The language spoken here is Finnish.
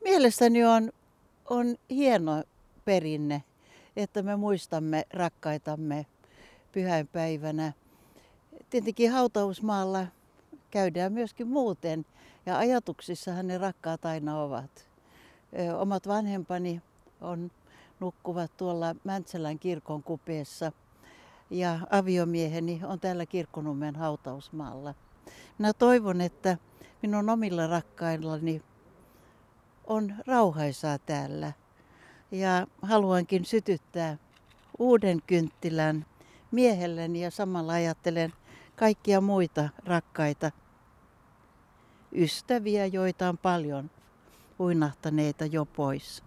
Mielestäni on hieno perinne, että me muistamme rakkaitamme pyhäinpäivänä. Tietenkin hautausmaalla käydään myöskin muuten ja ajatuksissahan ne rakkaat aina ovat. Omat vanhempani nukkuvat tuolla Mäntsälän kirkon kupeessa ja aviomieheni on täällä Kirkkonummen hautausmaalla. Minä toivon, että minun omilla rakkaillani on rauhaisaa täällä ja haluankin sytyttää uuden kynttilän miehelleni ja samalla ajattelen kaikkia muita rakkaita ystäviä, joita on paljon uinahtaneita jo pois.